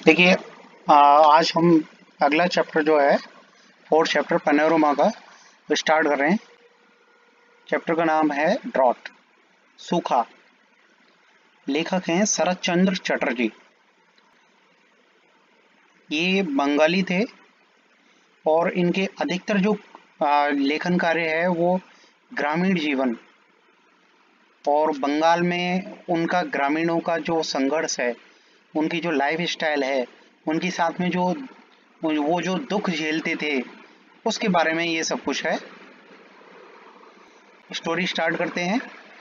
देखिए, आज हम अगला चैप्टर जो है फोर्थ चैप्टर पैनोरमा का स्टार्ट कर रहे हैं। चैप्टर का नाम है ड्रॉट, सूखा। लेखक हैं शरत चंद्र चटर्जी। ये बंगाली थे और इनके अधिकतर जो लेखन कार्य है वो ग्रामीण जीवन और बंगाल में उनका ग्रामीणों का जो संघर्ष है, उनकी जो लाइफ स्टाइल है, उनके साथ में जो वो जो दुख झेलते थे, उसके बारे में ये सब कुछ है। स्टोरी स्टार्ट करते हैं।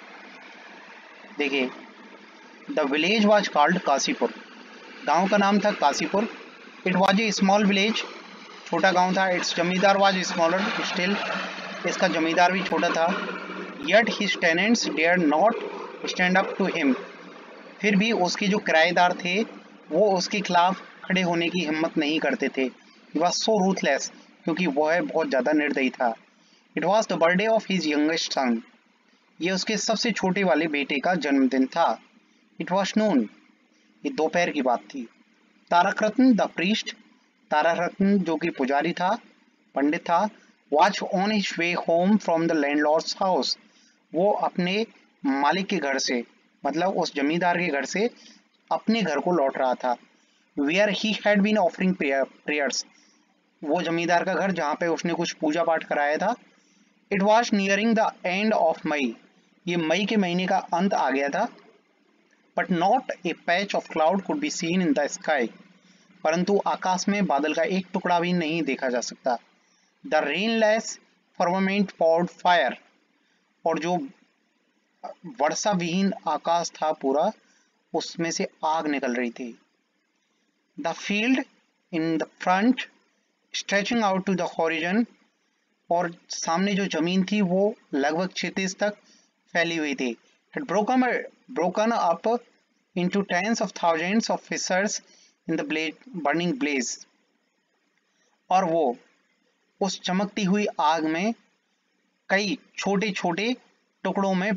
देखिए, the village was called Kashipur. गांव का नाम था Kashipur. It was a small village, छोटा गांव था। इट्स जमींदार वॉज स्मॉलर स्टिल, इसका जमींदार भी छोटा था। Yet his tenants dare not stand up to him, फिर भी उसके जो किराएदार थे वो उसके खिलाफ खड़े होने की हिम्मत नहीं करते थे। ही वॉज सो रूथलेस, क्योंकि वह बहुत ज़्यादा निर्दयी था। It was the birthday of his youngest son, ये उसके सबसे छोटे वाले बेटे का जन्मदिन था। इट वॉज नून, ये दोपहर की बात थी। तारक रत्न द प्रीस्ट, तारक रत्न जो कि पुजारी था, पंडित था, was on his way home from the landlord's house, वो अपने मालिक के घर से, मतलब उस जमींदार के घर से अपने घर को लौट रहा था। Where he had been offering prayers, वो जमींदार का घर जहाँ पे उसने कुछ पूजा पाठ कराया था। It was nearing the end of May, ये मई के महीने का अंत आ गया था। But not a patch of cloud could be seen in the sky, परंतु आकाश में बादल का एक टुकड़ा भी नहीं देखा जा सकता। The rainless firmament poured fire, और जो वर्षा विहीन आकाश था पूरा, उसमें से आग निकल रही थी। The field in the front stretching out to the horizon, और सामने जो जमीन थी वो लगभग क्षितिज तक फैली हुई थी। Had broken up into tens of thousands of fissures in the burning blaze, और वो उस चमकती हुई आग में कई छोटे छोटे टुकड़ों में,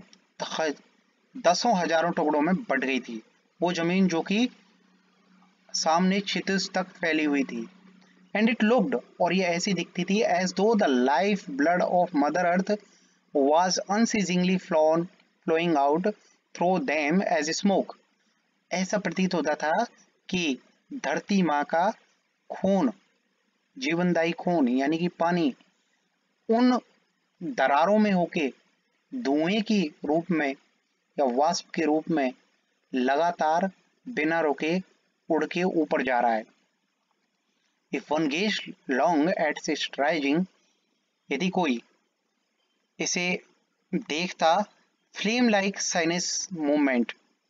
दसों हजारों टुकड़ों में बट गई थी वो जमीन जो कि सामने क्षितिज तक फैली हुई थी। एंड इट लुक्ड, और ये ऐसी दिखती थी, as though the life blood of mother earth was unceasingly flowing out through them as smoke, ऐसा प्रतीत होता था कि धरती माँ का खून, जीवनदायी खून यानी कि पानी, उन दरारों में होके धुएं की रूप में या वाष्प के रूप में लगातार बिना रुके उड़ के ऊपर जा रहा है। If one gazed long at its rising, यदि कोई इसे देखता, फ्लेम लाइक साइनस मूवमेंट,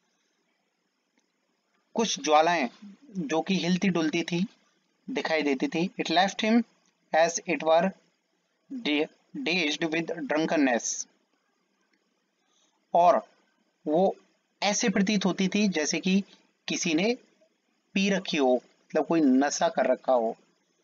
कुछ ज्वालाएं जो कि हिलती डुलती थी दिखाई देती थी। It left him as it were dazed with drunkenness, और वो ऐसे प्रतीत होती थी जैसे कि किसी ने पी रखी हो, मतलब कोई नशा कर रखा हो।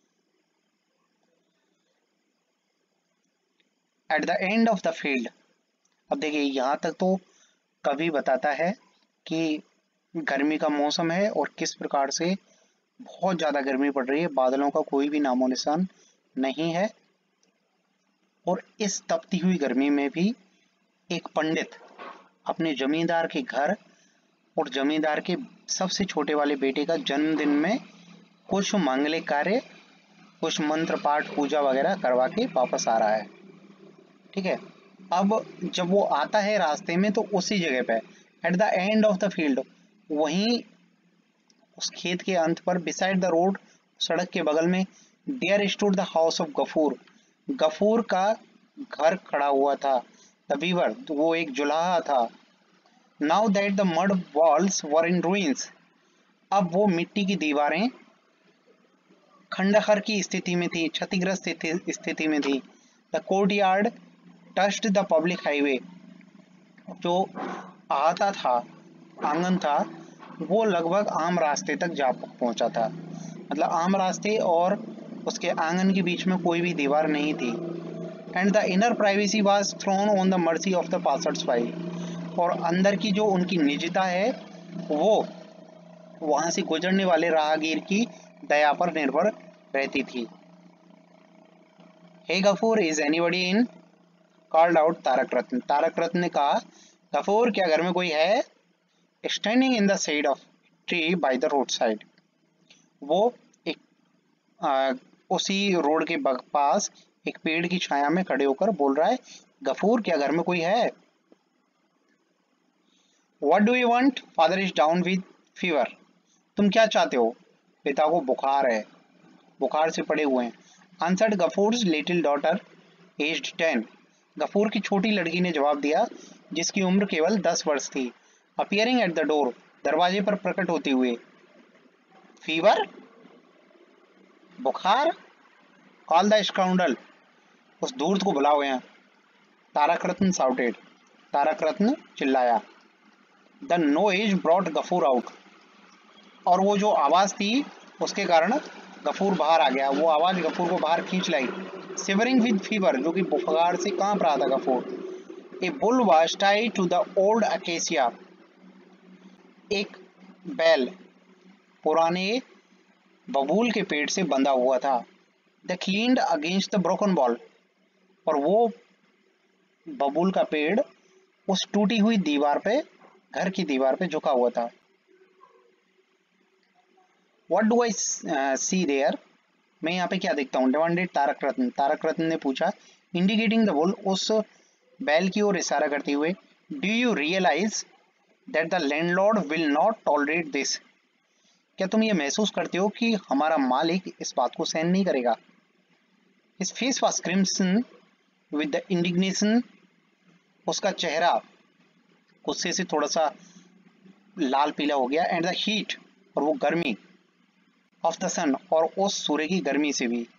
At the end of the field, अब देखिए यहाँ तक तो कवि बताता है कि गर्मी का मौसम है और किस प्रकार से बहुत ज़्यादा गर्मी पड़ रही है, बादलों का कोई भी नामो निशान नहीं है। और इस तपती हुई गर्मी में भी एक पंडित अपने जमींदार के घर और जमींदार के सबसे छोटे वाले बेटे का जन्मदिन में कुछ मांगलिक कार्य, कुछ मंत्र पाठ पूजा वगैरह करवा के वापस आ रहा है। ठीक है, अब जब वो आता है रास्ते में तो उसी जगह पे at the end of the field, वहीं उस खेत के अंत पर, बिसाइड द रोड, सड़क के बगल में, there stood the house of Gafur, Gafur का घर खड़ा हुआ था। द वीवर, वो एक जुलाहा था। Now that the mud walls were in ruins, अब वो मिट्टी की दीवारें खंडहर की स्थिति में थी, क्षतिग्रस्त स्थिति में थी। The courtyard touched the public highway, जो आता था, आंगन था, वो लगभग आम रास्ते तक जा पहुंचा था। मतलब आम रास्ते और उसके आंगन के बीच में कोई भी दीवार नहीं थी। And the inner privacy was thrown on the mercy of the passers by, और अंदर की जो उनकी निजता है वो वहां से गुजरने वाले राहगीर की दया पर निर्भर रहती थी। Hey Gafur, is anybody in? Called out Tarak Ratna. Tarak Ratna ने कहा, गफूर, क्या घर में कोई है? Standing in the shade of tree by the roadside. वो एक उसी रोड के पास एक पेड़ की छाया में खड़े होकर बोल रहा है, गफूर, क्या घर में कोई है? What do you want? Father is down with fever. तुम क्या चाहते हो? पिता को बुखार है, बुखार से पड़े हुए हैं। Answered Gafur's little daughter, aged 10. Ghafoor की छोटी लड़की ने जवाब दिया, जिसकी उम्र केवल 10 वर्ष थी। Appearing at the door, दरवाजे पर प्रकट होते हुए। फीवर? बुखार? Call the scoundrel. उस धूर्त को बुलाओ यहाँ। तारक रत्न shouted. तारक रत्न चिल्लाया। The noise brought Ghafoor out. और वो जो आवाज थी उसके कारण गफूर बाहर आ गया। वो आवाज गफूर को बाहर खींच लाई। Shivering with fever, जो कि बुखार से कांप रहा था Ghafoor. A bull was tied to the old acacia. एक बैल पुराने बबूल के पेड़ से बंधा हुआ था। They leaned against the broken wall. और वो बबूल का पेड़ उस टूटी हुई दीवार पे, घर की दीवार पे झुका हुआ था। What do I see there? मैं यहाँ पे क्या देखता हूँ? Demanded तारक रत्न। तारक रत्न ने पूछा। Indicating the bull, उस बैल की ओर इशारा करते हुए। Do you realize that the landlord will not tolerate this? क्या तुम ये महसूस करते हो कि हमारा मालिक इस बात को सहन नहीं करेगा? His face was crimson with the indignation. उसका चेहरा गुस्से से थोड़ा सा लाल पीला हो गया। एंड द हीट, और वो गर्मी, ऑफ द सन, और उस सूर्य की गर्मी से भी।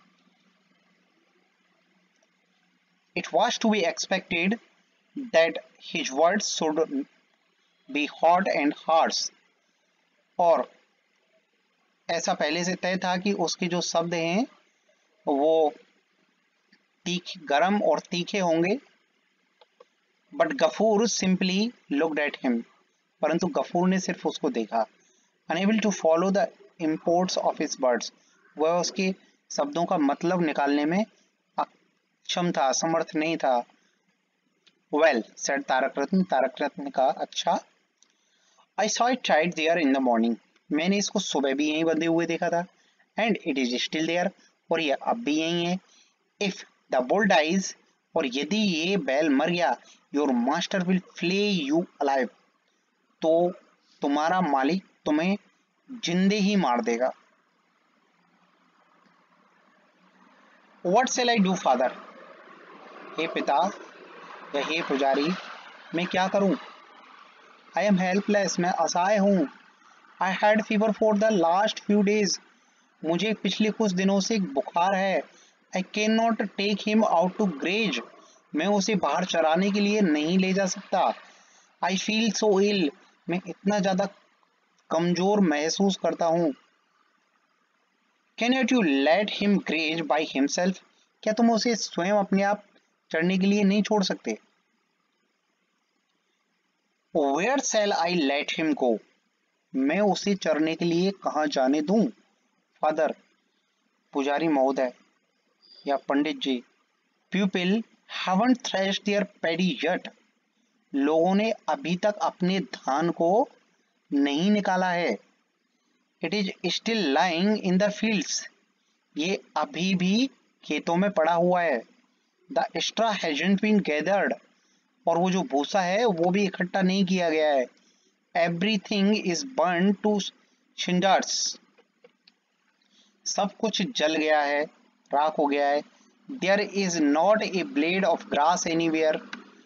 It was to be expected that his words should be hot and harsh. और ऐसा पहले से तय था कि उसके जो शब्द हैं वो गरम और तीखे होंगे। But Gafur simply looked at him, परंतु गफूर ने सिर्फ उसको देखा। Unable to follow the imports of his words, वह उसके शब्दों का मतलब निकालने में अक्षम था, समर्थ नहीं था। Well said Tarak Ratna. तारक रत्न ने कहा, अच्छा। I saw it tied there in the morning, मैंने इसको सुबह भी यहीं बंधे हुए देखा था। And it is still there, और ये अब भी यहीं है। इफ द बुल डाइज, और यदि ये बैल मर गया, your master will flay you alive, तो तुम्हारा मालिक तुम्हें जिंदे ही मार देगा। What shall I do, father? हे पिता या हे पुजारी, मैं क्या करूं? I am helpless, मैं असहाय हूं। I had fever for the last few days, मुझे पिछले कुछ दिनों से बुखार है। I cannot take him out to graze, मैं उसे बाहर चराने के लिए नहीं ले जा सकता। I feel so ill, मैं इतना ज्यादा कमजोर महसूस करता हूँ। Can you let him graze by himself? क्या तुम उसे स्वयं अपने आप चढ़ने के लिए नहीं छोड़ सकते? Where shall I let him go? मैं उसे चरने के लिए कहाँ जाने दूं? Father, पुजारी महोदय या पंडित जी। People haven't threshed their paddy yet. लोगों ने अभी तक अपने धान को नहीं निकाला है। It is still lying in the fields. ये अभी भी खेतों में पड़ा हुआ है। The straw hasn't been gathered. और वो जो भूसा है वो भी इकट्ठा नहीं किया गया है। Everything is burned to cinders. सब कुछ जल गया है, राख हो गया है। There is not a blade of grass anywhere.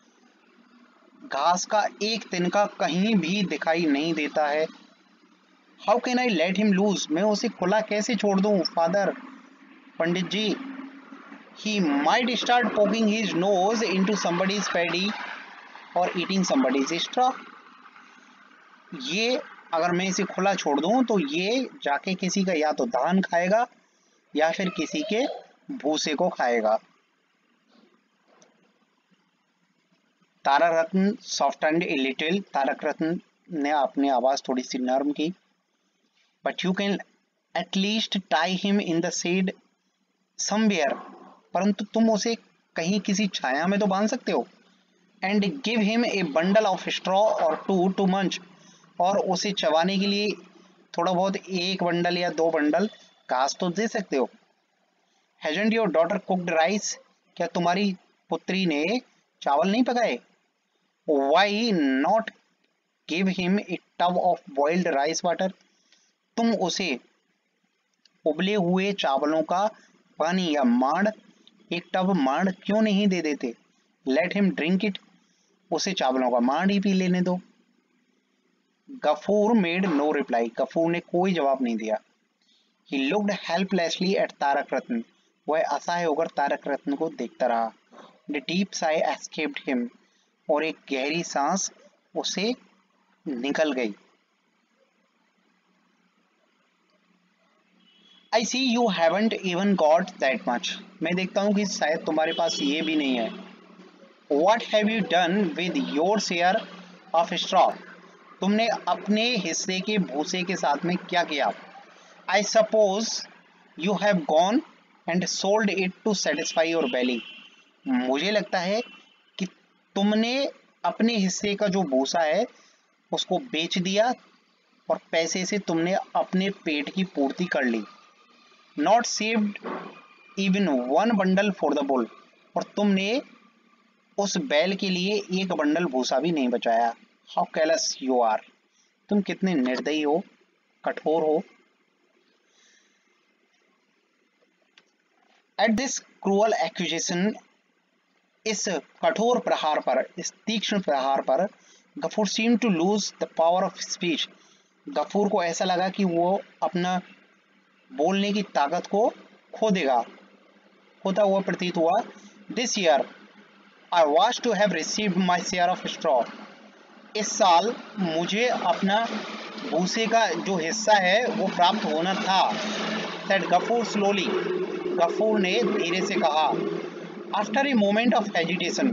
घास का एक तिनका कहीं भी दिखाई नहीं देता है। How can I let him loose? मैं उसे खुला कैसे छोड़ दूं, father, pandit ji? He might start poking his nose into somebody's paddy or eating somebody's straw. ये अगर मैं इसे खुला छोड़ दूं तो ये जाके किसी का या तो धान खाएगा या फिर किसी के भूसे को खाएगा। तारक रत्न softened a little. Tarak Ratna ने अपनी आवाज थोड़ी सी नरम की। But you can at least tie him in the shade somewhere, परंतु तुम उसे कहीं किसी छाया में तो बांध सकते हो। And give him a bundle of straw or to munch, और उसे चबाने के लिए थोड़ा बहुत एक बंडल या दो बंडल घास तो दे सकते हो। Hasn't your daughter cooked rice, क्या तुम्हारी पुत्री ने चावल नहीं पकाए? Why not give him a tub of boiled rice water, तुम उसे उबले हुए चावलों का पानी या मांड, एक टब मांड क्यों नहीं दे देते? लेट हिम ड्रिंक इट, उसे चावलों का मांड ही पी लेने दो। Gafur made no reply, Gafur ने कोई जवाब नहीं दिया। He looked helplessly at Tarak Ratna, वह असहाय होकर तारक रत्न को देखता रहा। The deep sigh escaped him, और एक गहरी सांस उसे निकल गई। I see you haven't even got that much, मैं देखता हूँ कि शायद तुम्हारे पास ये भी नहीं है। What have you done with your share of straw, तुमने अपने हिस्से के भूसे के साथ में क्या किया? I suppose you have gone and sold it to satisfy your belly, मुझे लगता है कि तुमने अपने हिस्से का जो भूसा है उसको बेच दिया और पैसे से तुमने अपने पेट की पूर्ति कर ली। Not saved even one bundle for the bull, और तुमने उस बैल के लिए एक बंडल भूसा भी नहीं बचाया। हाउ कैलस यू आर, तुम कितने निर्दयी हो, कठोर हो। एट दिस क्रूअल एक्यूजेशन, इस कठोर प्रहार पर, इस तीक्ष्ण प्रहार पर, Gafur seem to lose the power of speech, Gafur को ऐसा लगा कि वो अपना बोलने की ताकत को खो देगा, होता हुआ प्रतीत हुआ। This year I was to have received my share of straw, इस साल मुझे अपना भूसे का जो हिस्सा है वो प्राप्त होना था। सेड गफूर स्लोली, गफूर ने धीरे से कहा। After a moment of hesitation,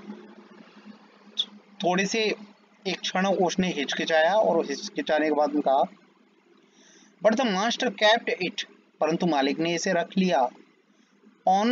थोड़े से एक क्षण उसने हिचकिचाया और हिचकिचाने के बाद में कहा, but the master kept it, परंतु मालिक ने इसे रख लिया। On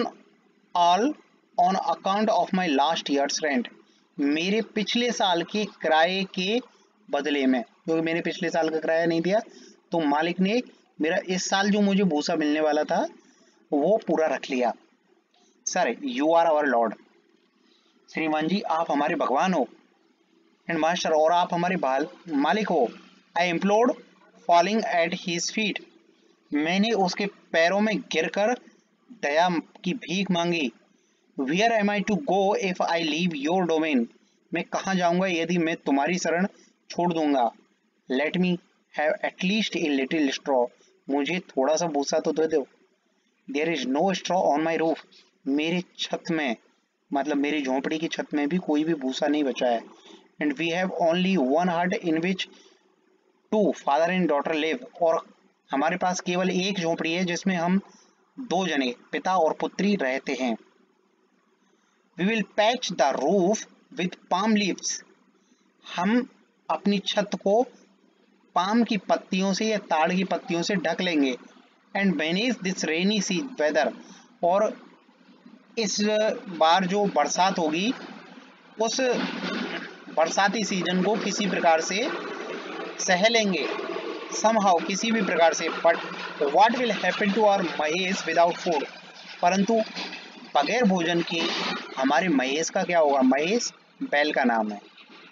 account of my last year's rent, मेरे पिछले साल के किराए के बदले में, क्योंकि मैंने पिछले साल का किराया नहीं दिया तो मालिक ने मेरा इस साल जो मुझे भूसा मिलने वाला था वो पूरा रख लिया। Sir, you are our lord, श्रीमान जी आप हमारे भगवान हो। एंड मास्टर, और आप हमारे मालिक हो। I implored falling at his feet, मैंने उसके पैरों में गिरकर दया की भीख मांगी। Where am I to go if I leave your domain, मैं कहाँ जाऊंगा यदि मैं तुम्हारी शरण छोड़ दूंगा। Let me have at least a little straw, मुझे थोड़ा सा भूसा तो दे दो। There is no straw on my roof, मेरी छत में, मतलब मेरी झोंपड़ी की छत में भी कोई भी भूसा नहीं बचा है। And we have only one hut in which two father and daughter live, और हमारे पास केवल एक झोंपड़ी है जिसमें हम दो जने, पिता और पुत्री रहते हैं। We will patch the roof with palm leaves, हम अपनी छत को पाम की पत्तियों से या ताड़ की पत्तियों से ढक लेंगे। And manage this rainy sea weather, और इस बार जो बरसात होगी उस बरसाती सीजन को किसी प्रकार से सह लेंगे, somehow, किसी भी प्रकार से। But what will happen to our Mahesh without food, परंतु बगैर भोजन के हमारे महेश का क्या होगा? महेश बैल का नाम है।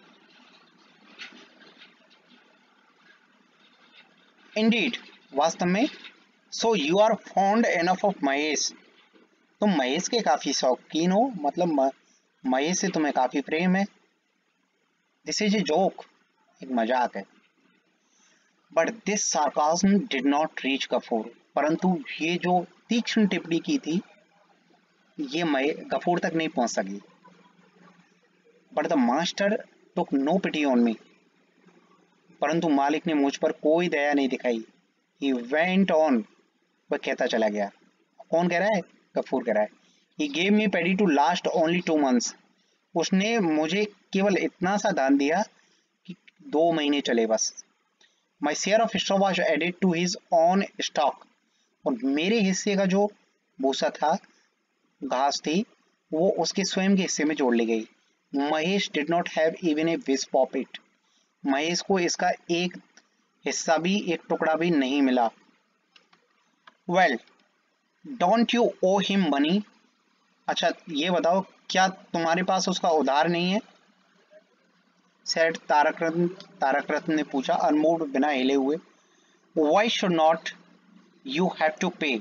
इंडीड, वास्तव में। So you are fond enough of Mahesh, तुम महेश के काफी शौकीन हो, मतलब महेश से तुम्हें काफी प्रेम है। दिस इज ए जोक, एक मजाक है। But this sarcasm did not reach Gafur, परंतु ये जो तीक्ष्ण टिप्पणी की थी ये गफूर तक नहीं पहुंच सकी। But the master took no pity on me, परंतु मालिक ने मुझ पर कोई दया नहीं दिखाई। ही वेंट ऑन, वह कहता चला गया। कौन कह रहा है? गफूर कह रहा है। He gave me paddy to last only 2 months, उसने मुझे केवल इतना सा दान दिया कि 2 महीने चले बस। My share of straw was added to his own stock, और मेरे हिस्से का जो भूसा था, घास थी, वो उसके स्वयं के हिस्से में जोड़ ली गई। Mahesh did not have even a wisp of it, Mahesh को इसका एक हिस्सा भी, एक टुकड़ा भी नहीं मिला। Well don't you owe him money, अच्छा ये बताओ क्या तुम्हारे पास उसका उधार नहीं है? सेड तारक रत्न ने पूछा, अनमूव्ड, बिना हिले हुए। Why should not you have to pay,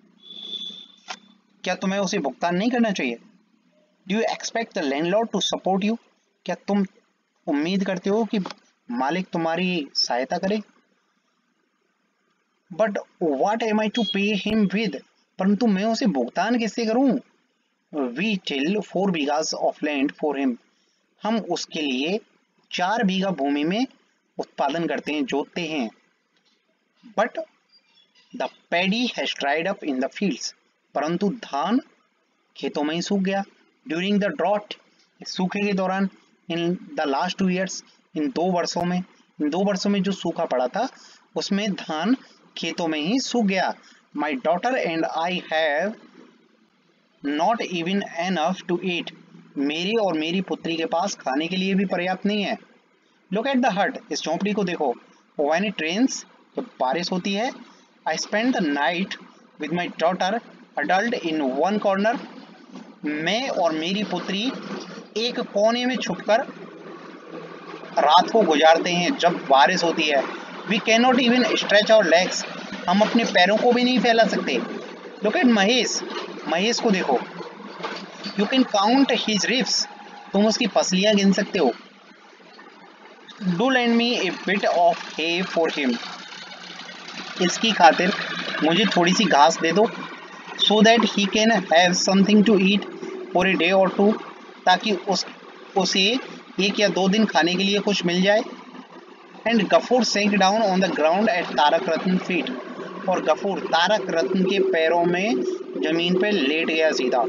क्या तुम्हें उसे भुगतान नहीं करना चाहिए? Do you expect the landlord to support you, क्या तुम उम्मीद करते हो कि मालिक तुम्हारी सहायता करे? But what am I to pay him with, परंतु मैं उसे भुगतान किससे करूं? We till 4 bighas of land for him, हम उसके लिए 4 बीघा भूमि में उत्पादन करते हैं, जोतते हैं। But the paddy has dried up in the fields, परंतु धान खेतों में ही सूख गया। ड्यूरिंग द ड्रॉट, सूखे के दौरान, इन द लास्ट 2 years, इन 2 वर्षों में जो सूखा पड़ा था उसमें धान खेतों में ही सूख गया। My daughter and I have not even enough to eat, मेरी और मेरी पुत्री के पास खाने के लिए भी पर्याप्त नहीं है। लुक एट द हट, इस झोंपड़ी को देखो। व्हेन इट रेन्स, जब बारिश होती है, I spend the night with my daughter huddled in one corner, मैं और मेरी पुत्री एक कोने में छुपकर रात को गुजारते हैं जब बारिश होती है। We can not even stretch our legs, हम अपने पैरों को भी नहीं फैला सकते। लुक एट महेश, महेश को देखो। You can count his ribs, तुम उसकी पसलियां गिन सकते हो। Do lend me a bit of hay for him, इसकी खातिर मुझे थोड़ी सी घास दे दो। So that he can have something to eat for a day or two, ताकि उसे 1 या 2 दिन खाने के लिए कुछ मिल जाए। And Gafur sank down on the ground at Tarak Ratna feet, और गफूर तारक रत्न के पैरों में जमीन पे लेट गया सीधा।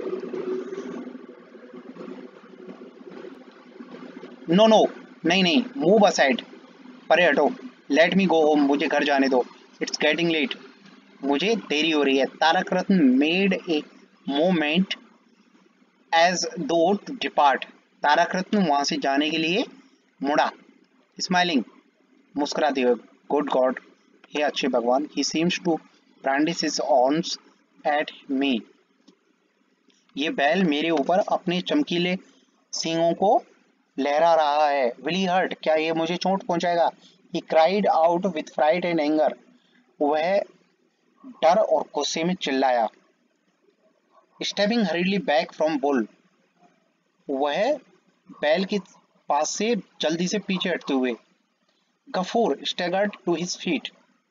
नो नो, नहीं नहीं, मूव असाइड, परे हटो। लेट मी गो होम, मुझे घर जाने दो। इट्स गेटिंग लेट, मुझे देरी हो रही है। Tarak Ratna made a moment as to depart, Tarak Ratna वहां से जाने के लिए मुड़ा। स्माइलिंग, मुस्कुराते हुए। गुड गॉड, हे अच्छे भगवान। He seems to brandish his horns at me, ये बैल मेरे ऊपर अपने चमकीले सींगों को लहरा रहा है। विल ही हर्ट, क्या ये मुझे चोट पहुंचाएगा? He cried out with fright and anger, वह डर और गुस्से में चिल्लाया। Stepping hurriedly back from bull, वह बैल के पास से जल्दी से पीछे हटते हुए। Gafur staggered to his feet,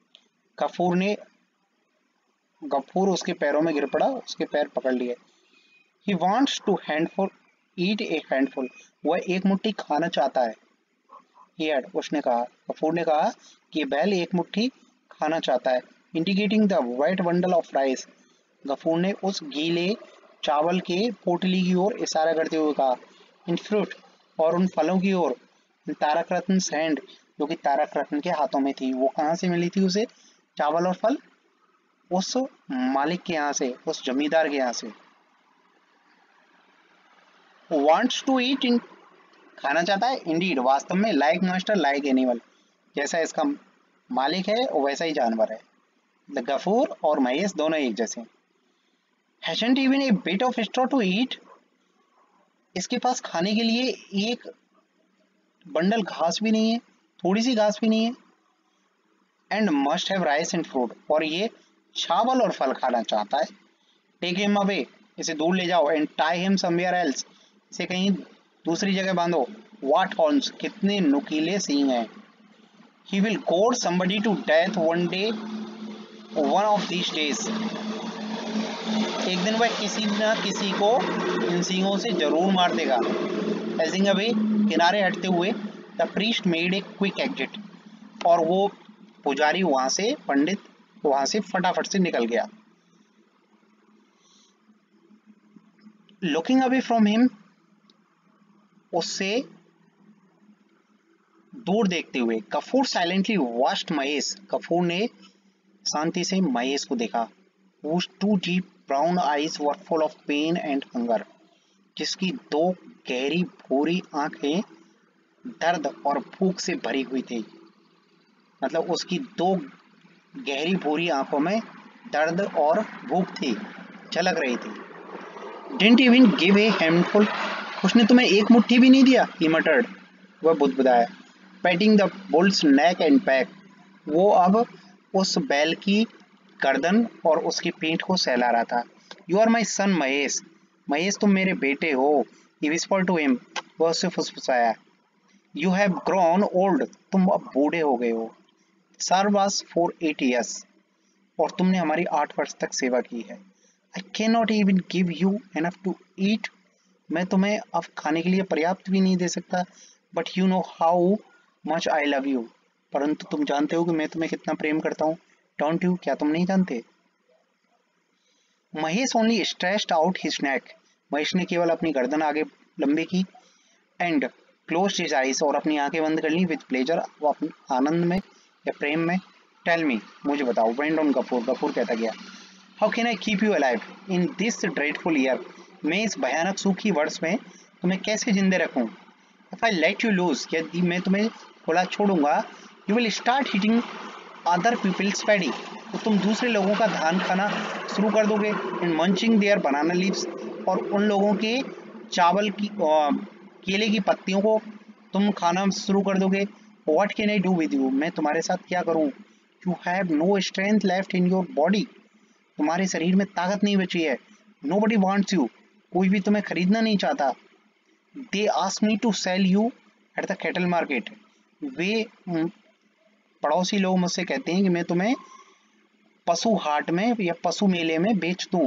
गफूर उसके पैरों में गिर पड़ा, उसके पैर पकड़ लिए। He wants to handful eat a handful, वह एक मुट्ठी खाना चाहता है। हियर, उसने कहा, गफूर ने कहा कि बैल एक मुट्ठी खाना चाहता है। Indicating the white bundle of rice, Gafur ने उस गीले चावल के पोटली की ओर इशारा करते हुए कहा। इन फ्रूट, और उन फलों की ओर। तारक रत्न हैंड, जो कि तारक रत्न के हाथों में थी। वो कहाँ से मिली थी उसे चावल और फल? उस मालिक के यहाँ से, उस जमींदार के यहाँ से। वांट्स टू ईट, इन खाना चाहता है। इंडीड, वास्तव में। लाइक मास्टर लाइक एनिमल, जैसा इसका मालिक है वैसा ही जानवर है। द गफूर और महेश दोनों एक जैसे। Hasn't even a bit of straw to eat, इसके पास खाने के लिए एक बंडल घास भी नहीं है, थोड़ी सी घास भी नहीं है। And must have rice and fruit, और ये चावल और फल खाना चाहता है। टेक हिम अवे, इसे दूर ले जाओ। And tie him somewhere else, इसे कहीं दूसरी जगह बांधो। व्हाट हॉर्न्स, कितने नुकीले सींग हैं। He will gore somebody to death one day, one of these days, एक दिन वह किसी न किसी को इन सींगों से जरूर मार देगा। एजिंग अवे, किनारे हटते हुए। The priest made a quick exit, और वो पुजारी वहां से, पंडित वहां से फटाफट से निकल गया। लुकिंग अवे फ्रॉम हिम, उससे दूर देखते हुए। Gafur silently watched Mahesh. गफूर ने शांति से महेश को देखा। Whose two deep brown eyes were full of pain and hunger. जिसकी दो गहरी भूरी आंखें दर्द और भूख से भरी हुई थी। मतलब उसकी दो गहरी भूरी आंखों में दर्द और भूख थी, झलक रही थी। Didn't even give a handful. उसने तुम्हें एक मुट्ठी भी नहीं दिया, he muttered. वह बुदबुदाया। Patting the bull's neck and back. वो अब उस बैल की गर्दन और उसकी पीठ को सहला रहा था। You are my son, Mahesh. Mahesh तुम मेरे बेटे हो। He whispered to him. वह उससे फुसफुसाया। You have grown old. तुम अब बूढ़े हो गए हो। Serve us for 8 years. और तुमने हमारी 8 वर्ष तक सेवा की है। I cannot even give you enough to eat. मैं तुम्हें अब खाने के लिए पर्याप्त भी नहीं दे सकता। But you know how much I love you. परंतु तुम जानते हो कि मैं तुम्हें कितना प्रेम करता हूँ। Don't you? क्या तुम नहीं जानते? Mahesh only stretched out his neck. Mahesh ने केवल अपनी गर्दन आगे लंबी की and closed his eyes और अपनी आंखें बंद कर ली with pleasure. वो अपने आनंद में या प्रेम में। Tell me, मुझे बताओ। Went on Ghafoor. गफूर कहता गया। How can I keep you alive in this dreadful year? मैं इस भयानक सूखी वर्ष में तुम्हें कैसे जिंदे रखूं? If I let you loose, यदि मैं तुम्हें खुला छोड़ूंगा, you will start eating other people's paddy. तो तुम दूसरे लोगों का धान खाना शुरू कर दोगे। and munching their banana leaves. और उन लोगों के चावल की केले की पत्तियों को तुम खाना शुरू कर दोगे। What can I do with you? मैं तुम्हारे साथ क्या करूं? You have no strength left in your body. तुम्हारे शरीर में ताकत नहीं बची है। Nobody wants you. कोई भी तुम्हें खरीदना नहीं चाहता। They asked me to sell you at the cattle market. वे पड़ोसी लोग मुझसे कहते हैं कि मैं तुम्हें पशु हाट में या पशु मेले में बेच दूं।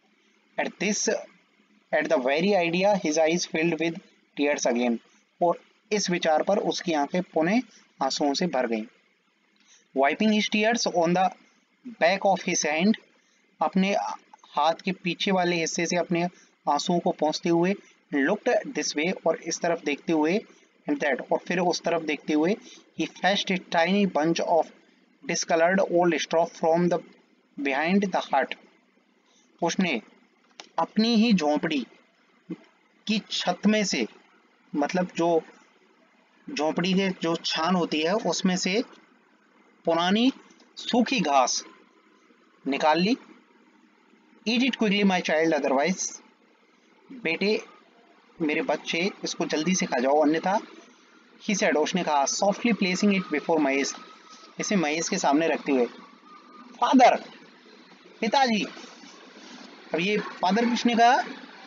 At the very idea, his eyes filled with tears again. और इस विचार पर उसकी आंखें पुनः आंसुओं से भर गईं। Wiping his tears on the back of his hand, अपने हाथ के पीछे वाले हिस्से से अपने आंसुओं को पोंछते हुए, looked this way और इस तरफ देखते हुए, and that और फिर उस तरफ देखते हुए, he fetched a tiny bunch of discolored old straw from the behind the hut. उसने अपनी ही झोंपड़ी की छत में से, मतलब जो झोंपड़ी के जो छान होती है उसमें से पुरानी सूखी घास निकाल ली। Eat it quickly, my child, otherwise. बेटे, मेरे बच्चे, इसको जल्दी से खा जाओ, अन्यथा। He said, उसने कहा, softly placing it before Mahesh, इसे महेश के सामने रखते हुए। फादर, पिताजी। अब ये फादर किसने कहा?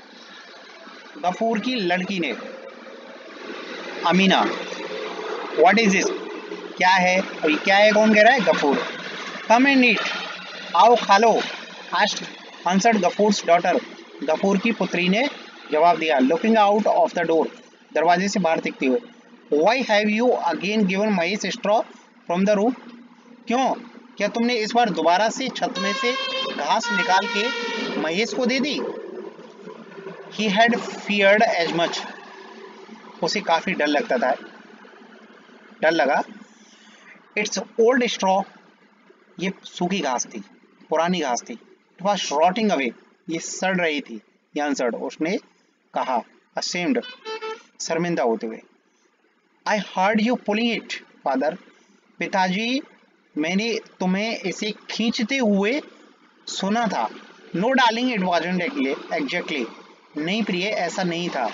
गफूर की लड़की ने, अमीना। What is this? क्या है? और ये क्या है? कौन कह रहा है? गफूर। Come and eat. आओ खा लो। Answered Gafur's daughter. गफूर की पुत्री ने जवाब दिया। Looking out of the door. दरवाजे से बाहर देखते हुए। Why have you again given Mahesh straw from the roof? क्यों? क्या तुमने इस बार दोबारा से छत में से घास निकाल के महेश को दे दी? He had feared as much. उसे काफी डर लगता था, डर लगा। It's old straw. ये सूखी घास थी, पुरानी घास थी। It was rotting away. ये सड़ रही थी। He answered. उसने कहा, ashamed, शर्मिंदा होते हुए। I heard you pulling it, father. पिताजी, मैंने तुम्हें इसे खींचते हुए सुना था। No darling, it wasn't exactly. नहीं प्रिय, ऐसा नहीं था।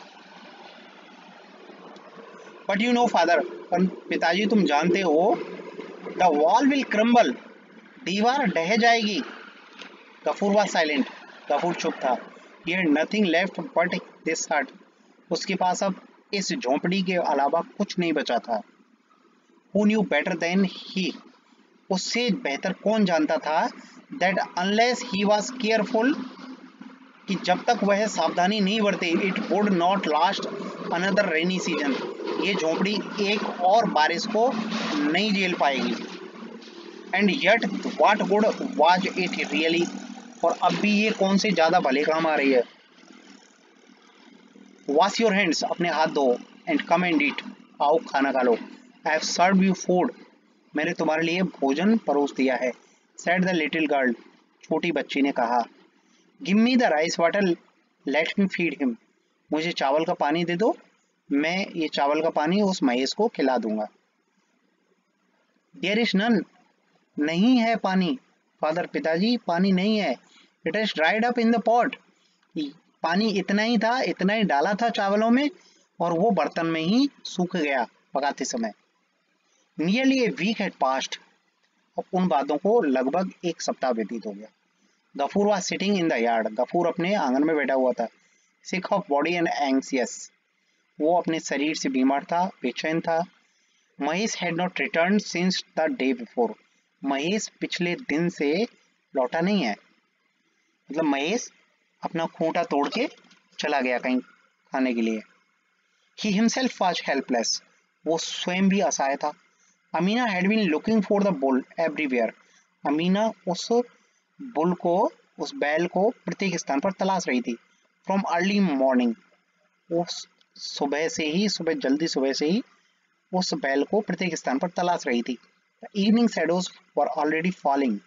But you know, father, पर पिताजी तुम जानते हो, the wall will crumble. दीवार ढह जाएगी। Ghafoor was silent. गफूर चुप था। He had nothing left but this hut. उसके पास अब इस झोंपड़ी के अलावा कुछ नहीं बचा था। Who knew better than he? उससे बेहतर कौन जानता था that unless he was careful, कि जब तक वह सावधानी नहीं बरते, it would not last another rainy season. ये झोंपड़ी एक और बारिश को नहीं झेल पाएगी। And yet what good was it really? और अब भी ये कौन से ज्यादा भले काम आ रही है। Wash your hands, अपने हाथ धो, and come and eat, आओ खाना खा लो। I have serve you food, मैंने तुम्हारे लिए भोजन परोस दिया है। सेड द लिटिल गर्ल, छोटी बच्ची ने कहा। Give me the rice water, let me feed him, मुझे चावल का पानी दे दो, मैं ये चावल का पानी उस महेश को खिला दूंगा। देयर इज नन, नहीं है पानी। फादर, पिताजी पानी नहीं है। It is dried up in the pot, पानी इतना ही था, इतना ही डाला था चावलों में और वो बर्तन में ही सूख गया पकाते समय। Nearly a week had passed, अब उन बातों को लगभग एक सप्ताह व्यतीत हो गया। Gafur was sitting in the yard, गफूर अपने आंगन में बैठा हुआ था। Sick of body and anxious, वो अपने शरीर से बीमार था, बेचैन था। Mahesh had not return since the day before, Mahesh पिछले दिन से लौटा नहीं है। मतलब महेश अपना खूंटा तोड़ के चला गया कहीं खाने के लिए। ही हिमसेल्फ वाज हेल्पलेस, वो स्वयं भी असहाय था। Amina had been looking for the bull everywhere, Amina उस बुल को, उस बैल को प्रत्येक स्थान पर तलाश रही थी। फ्रॉम अर्ली मॉर्निंग, उस सुबह से ही, जल्दी सुबह से ही उस बैल को प्रत्येक स्थान पर तलाश रही थी। The evening shadows were already falling,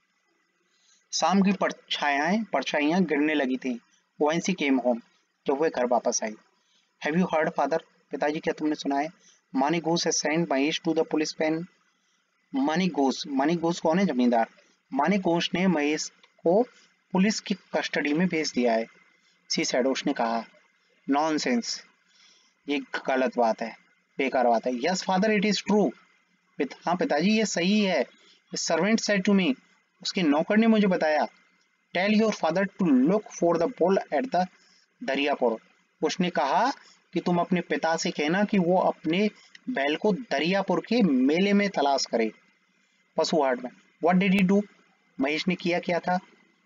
शाम की परछाइयां गिरने लगी थी। व्हेन शी केम होम, जब वह घर वापस आई। हैव यू हर्ड फादर, पिताजी क्या तुमने सुना है? Mani Ghosh has sent Mahesh to the police pen. Mani Ghosh कौन है? जमींदार। मनी घूस ने महेश को पुलिस की कस्टडी में भेज दिया है। सी सेड, उसने कहा। नॉनसेंस, ये गलत बात है, बेकार बात है। Yes father, it is true, हाँ पिताजी ये सही है। सर्वेंट सेड टू मी, उसके नौकर ने मुझे बताया। Tell your father to look for the bull at the Dariyapur, उसने कहा कि तुम अपने पिता से कहना कि वो अपने बैल को दरियापुर के मेले में तलाश करे, पशु हाट में। व्हाट डिड ही डू, महेश ने किया क्या था?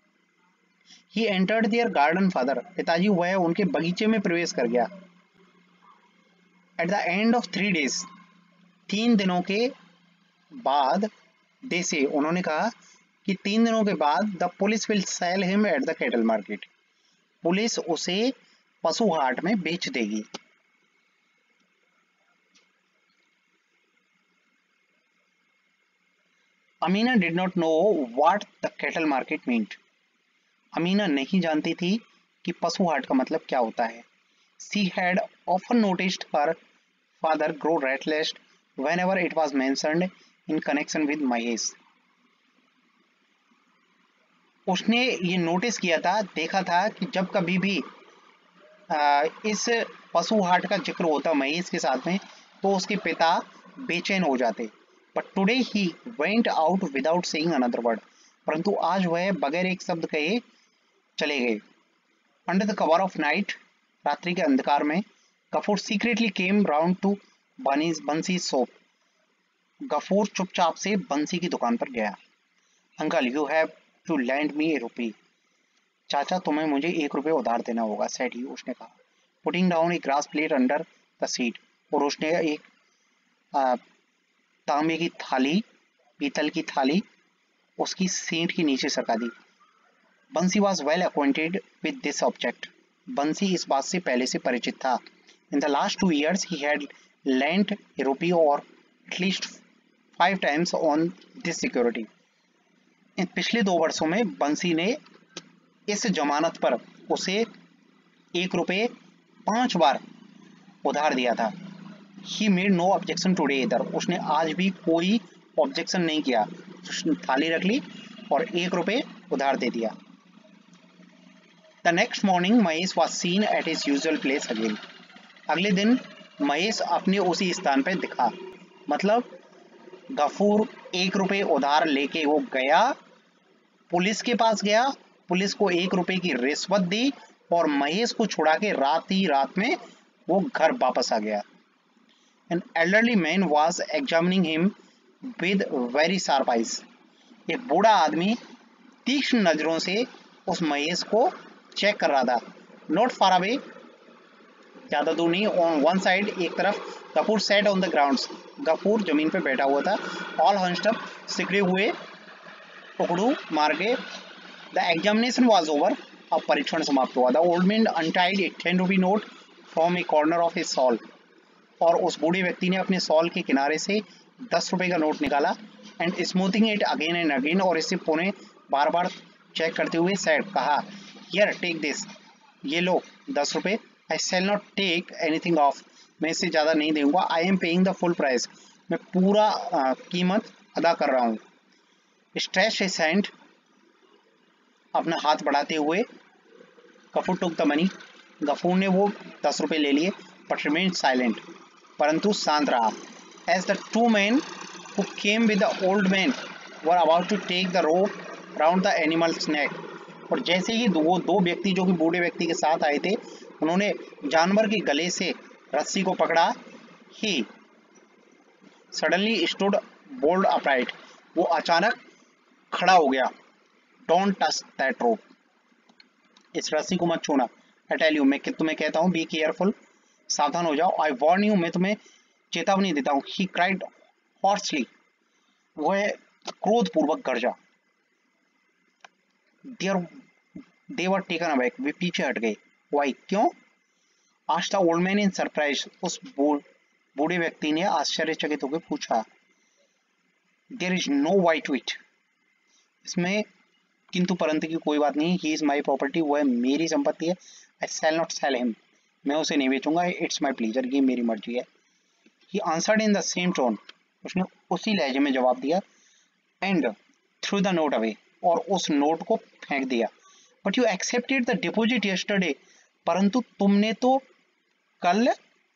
He entered their garden father, पिताजी वह उनके बगीचे में प्रवेश कर गया। At the end of 3 days, 3 दिनों के बाद, दे से उन्होंने कहा कि 3 दिनों के बाद the police will sell him at the cattle market, police उसे पशु हाट में बेच देगी। Amina did not know what the cattle market meant, अमीना नहीं जानती थी कि पशु हाट का मतलब क्या होता है। She had often noticed her father grow restless whenever it was mentioned in connection with Mahesh, उसने ये नोटिस किया था, देखा था कि जब कभी भी इस पशु हाट का जिक्र होता महेश के साथ में तो उसके पिता बेचैन हो जाते। But today he went out without saying another word, परंतु आज वह बगैर एक शब्द कहे चले गए। Under the cover of night, रात्रि के अंधकार में, Gafur secretly came round to Bansi shop, Gafur चुपचाप से बंसी की दुकान पर गया। Uncle, you have to lend me a rupee, चाचा तुम्हें मुझे 1 रुपये उधार देना होगा, सेड ही, उसने कहा। Putting down a brass plate under the seat, और उसने एक तांबे की थाली, पीतल की थाली उसकी सीट के नीचे सरका दी। Bansi was well acquainted with this object, Bansi इस बात से पहले से परिचित था। In the last 2 years he had lent a rupee or at least 5 times on this security, इन पिछले 2 वर्षों में बंसी ने इस जमानत पर उसे 1 रुपये 5 बार उधार दिया था। He made no objection today either, उसने आज भी कोई ऑब्जेक्शन नहीं किया, उसने थाली रख ली और 1 रुपये उधार दे दिया। The next morning Mahesh was seen at his usual place again, अगले दिन महेश अपने उसी स्थान पर दिखा। मतलब गफूर 1 रुपये उधार लेके वो गया, पुलिस के पास गया, पुलिस को 1 रुपये की रिश्वत दी और महेश को छुड़ा के रात ही रात में वो घर वापस आ गया। An elderly man was examining him with very sharp eyes, एक बूढ़ा आदमी तीक्ष्ण नजरों से उस महेश को चेक कर रहा था। नॉट फार अवे, ज्यादा दूर नहीं, ऑन वन साइड, एक तरफ। Gafur sat on the ground, Gafur जमीन पे बैठा हुआ था। ऑल हंस्ड अप, सिकड़े हुए, टुकड़ू मार के। द एग्जामिनेशन वाज ओवर, अब परीक्षण समाप्त हुआ। The old man untied a 10 rupee note from a corner of his shawl, और उस बूढ़े व्यक्ति ने अपने शॉल के किनारे से 10 रुपए का नोट निकाला and smoothing it again and again, और इसे पुणे बार बार चेक करते हुए सेड कहा, हियर टेक दिस, ये लो 10 रुपए, I shall not take anything off, मैं इससे ज़्यादा नहीं दूंगा, I am paying the full price, मैं पूरा कीमत अदा कर रहा हूँ। स्ट्रेच हिज हैंड, अपना हाथ बढ़ाते हुए गफूर टुक द मनी, गफूर ने वो 10 रुपए ले लिए, बट रिमेन साइलेंट, परंतु शांत रहा। As the two men who came with the old man were about to take the rope round the animal's neck, और जैसे ही वो दो व्यक्ति जो कि बूढ़े व्यक्ति के साथ आए थे, उन्होंने जानवर के गले से रस्सी को पकड़ा, ही सडनली स्टूड बोल्ड अपराइट, वो अचानक खड़ा हो गया। डोंट टच दैट रोप, इस रस्सी को मत छूना, आई टेल यू, मैं तुम्हें कहता हूँ, बी केयरफुल, सावधान हो जाओ, आई वार्न यू, मैं तुम्हें चेतावनी देता हूँ। ही क्राइड हॉर्सली, वह क्रोधपूर्वक गरजा। दे वर टेकन अबैक, वे पीछे हट गए। वाई, क्यों? Asked the old man in surprise, उस बूढ़े व्यक्ति ने आश्चर्यचकित होकर पूछा। There is no why to it, इसमें किंतु परंतु की कोई बात नहीं। ही इज माई प्रॉपर्टी, वह मेरी संपत्ति है। I shall not sell him, मैं उसे नहीं बेचूंगा। इट्स माई प्लीजर, ये मेरी मर्जी है। He answered in the same tone, उसने उसी लहजे में जवाब दिया। And threw the note away, और उस नोट को फेंक दिया। But you accepted the deposit yesterday, परंतु तुमने तो कल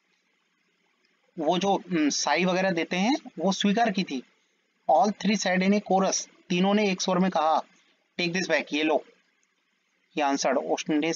वो जो साई वगैरह देते हैं वो स्वीकार की थी। All three said in a chorus, तीनों ने एक स्वर में कहा, टेक दिस बैक, ये लो। ही आंसर्ड, उसने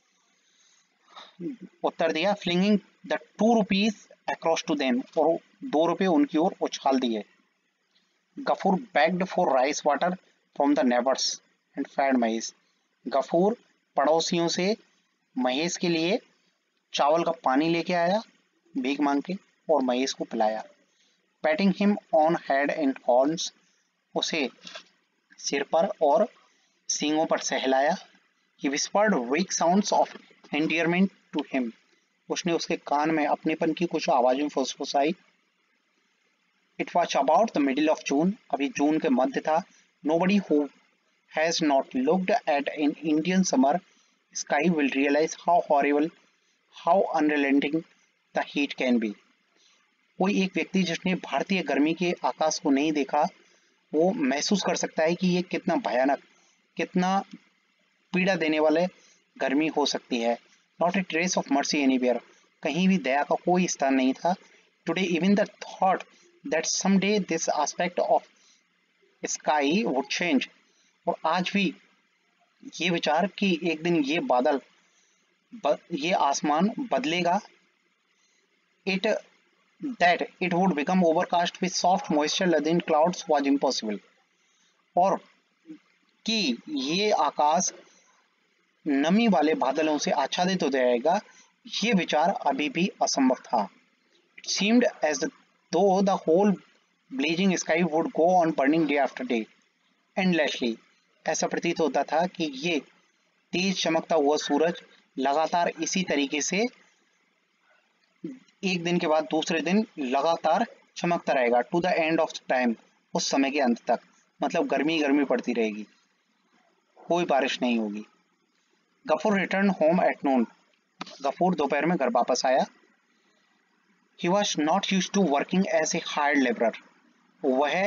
उत्तर दिया, flinging the 2 rupees across to them, और 2 रुपए उनकी ओर उछाल दिए। Ghafoor begged for rice water from the neighbors and fed Mahesh, Ghafoor पड़ोसियों से महेश के लिए चावल का पानी लेके आया भीख मांग के, और महेश को पिलाया। Patting him on head and horns, उसे सिर पर और सींगों पर सहलाया। He whispered weak sounds of endearment to him, उसने उसके कान में अपनेपन की कुछ आवाजें फुसफुसाई। It was about the middle of June, अभी जून के मध्य था। Nobody who has not looked at an Indian summer sky will realize how horrible, how unrelenting the heat can be. कोई एक व्यक्ति जिसने भारतीय गर्मी के आकाश को नहीं देखा, वो महसूस कर सकता है कि ये कितना भयानक, कितना पीड़ा देने वाले गर्मी हो सकती है। Not a trace of mercy anywhere, कहीं भी दया का कोई स्थान नहीं था। Today even the thought that someday this aspect of sky would change, और आज भी ये विचार कि एक दिन ये बादल, ये आसमान बदलेगा, that it would become overcast with soft moisture laden clouds was impossible, और कि ये आकाश नमी वाले बादलों से आच्छादित हो जाएगा, ये विचार अभी भी असंभव था। It seemed as though the whole blazing sky would go on burning day after day, endlessly. ऐसा प्रतीत होता था कि ये तेज चमकता हुआ सूरज लगातार इसी तरीके से एक दिन के बाद दूसरे दिन लगातार चमकता रहेगा। To the end of time, उस समय के अंत तक, मतलब गर्मी गर्मी पड़ती रहेगी, कोई बारिश नहीं होगी। Gafur return home at noon, Gafur दोपहर में घर वापस आया। He was not used to working as a hired laborer, वह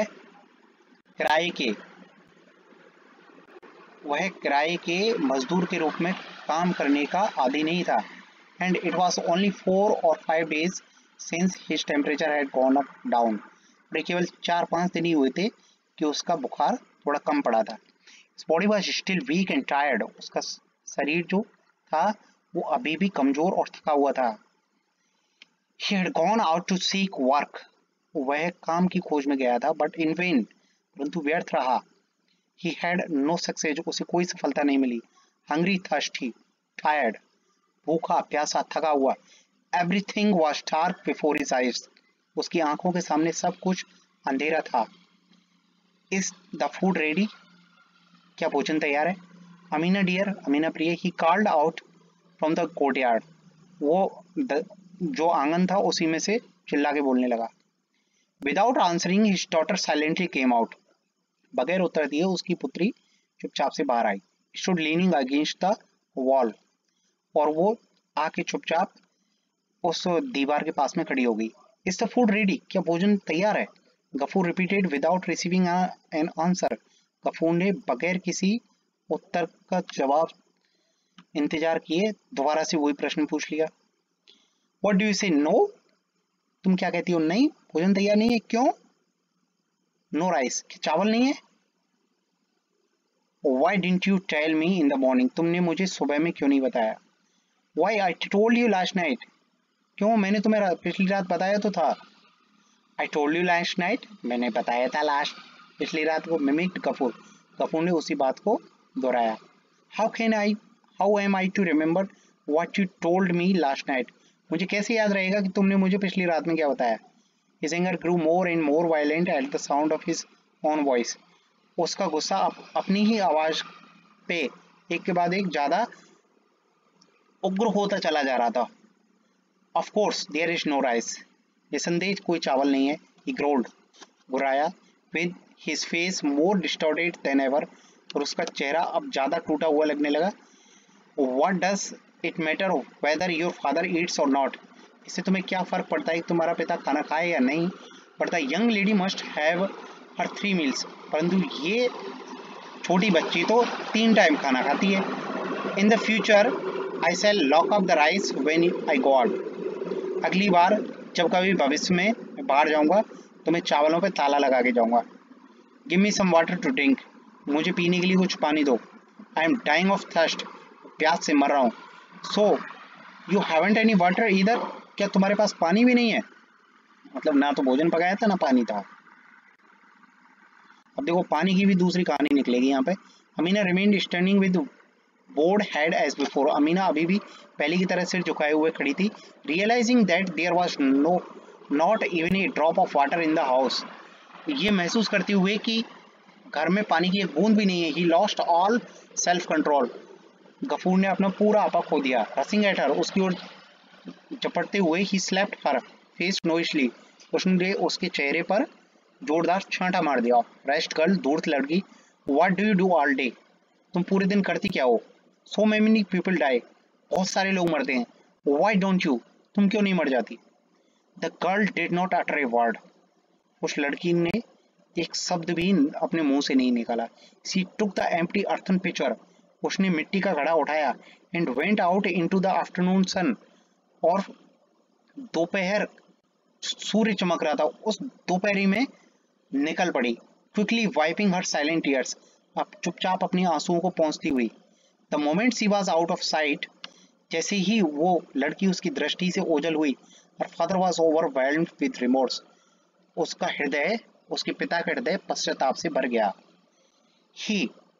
किराए के मजदूर के रूप में काम करने का आदी नहीं था। And it was only 4 or 5 days since his temperature had gone up down, और केवल 4-5 दिन ही हुए थे कि उसका बुखार थोड़ा कम पड़ा था। His body was still weak and tired, उसका शरीर जो था वो अभी भी कमजोर और थका हुआ था। He had gone out to seek work, वह काम की खोज में गया था, but in vain, परंतु व्यर्थ रहा। He had no success, उसे कोई सफलता नहीं मिली। Hungry, thirsty, tired, भूखा, प्यासा, थका हुआ। Everything was dark before his eyes, उसकी आंखों के सामने सब कुछ अंधेरा था। Is the food ready? क्या भोजन तैयार है? अमीना डियर, अमीना प्रिय, he called out from the courtyard, वो जो आंगन था उसी में से चिल्ला के बोलने लगा। Without answering his daughter silently came out. बगैर उत्तर दिए उसकी पुत्री चुपचाप से बाहर आई। Stood leaning against the wall, और वो आके चुपचाप उस दीवार के पास में खड़ी हो गई। इज द फूड रेडी, क्या भोजन तैयार है? Gafur repeated without receiving an answer. Gafur ने बगैर किसी उत्तर का जवाब इंतजार किए दोबारा से वही प्रश्न पूछ लिया। What do you say? No, तुम क्या कहती हो? नहीं, भोजन तैयार नहीं है। क्यों? नो राइस, चावल नहीं है। Why didn't you tell me in the morning, तुमने मुझे सुबह में क्यों नहीं बताया? Why I told you last night, क्यों, मैंने तुम्हें पिछली रात बताया तो था। I told you last night, मैंने बताया था पिछली रात को। मिमिक्ड गफूर, गफूर ने उसी बात को दोहराया। How am I to remember what you told me last night, मुझे कैसे याद रहेगा कि तुमने मुझे पिछली रात में क्या बताया? His anger grew more and more violent at the sound of his own voice. उसका गुस्सा अपनी ही आवाज पे एक के बाद एक ज्यादा उग्र होता चला जा रहा था। Of course, there is no rice. निसंदेह कोई चावल नहीं है। He growled, गुर्राया, with his face more distorted than ever, और उसका चेहरा अब ज्यादा टूटा हुआ लगने लगा। What does it matter whether your father eats or not? इससे तुम्हें क्या फर्क पड़ता है कि तुम्हारा पिता खाना खाए या नहीं? पड़ता है। Young lady must have her 3 meals, परंतु ये छोटी बच्ची तो 3 टाइम खाना खाती है। In the future I shall lock up the rice when I go out, अगली बार जब कभी भविष्य में मैं बाहर जाऊंगा तो मैं चावलों पे ताला लगा के जाऊंगा। Give me some water to drink, मुझे पीने के लिए कुछ पानी दो। I am dying of thirst, प्यास से मर रहा हूँ। So you haven't any water either, क्या तुम्हारे पास पानी भी नहीं है? मतलब ना तो भोजन पकाया था ना पानी था। अब देखो पानी की भी दूसरी कहानी निकलेगी यहाँ पे। Amina remained standing with bowed head as before, Amina अभी भी पहले की तरह सिर झुकाए हुए खड़ी थी। Realising that there was not even a drop of water in the house, ये महसूस करते हुए कि घर में पानी की एक बूंद भी नहीं है। He lost all self control, Gafur ने अपना पूरा आपा खो दिया। रसिंग एट हर, उसकी ओर झपटते हुए ही स्लैप्ड हर फेस नोइशली, उसने उसके चेहरे पर जोरदार छांटा मार दिया। रेस्ट गर्ल, धूर्त लड़की, what do you do all day, तुम पूरे दिन करती क्या हो? सो मेनी पीपल डाई, बहुत सारे लोग मरते हैं। व्हाई डोंट यू, तुम क्यों नहीं मर जाती? The girl did not utter a word, उस लड़की ने एक शब्द भी अपने मुंह से नहीं निकाला। She took the empty earthen pitcher, उसने मिट्टी का घड़ा उठाया। And went out into the afternoon sun, और दोपहर सूर्य चमक रहा था उस दोपहरी में निकल पड़ी। Quickly wiping her silent tears, अब चुपचाप अपनी आंसुओं को पोंछती हुई। The moment she was out of sight, जैसे ही वो लड़की उसकी दृष्टि से ओझल हुई, her father was overwhelmed with remorse, उसका हृदय, उसके पिता का हृदय पश्चाताप से भर गया। He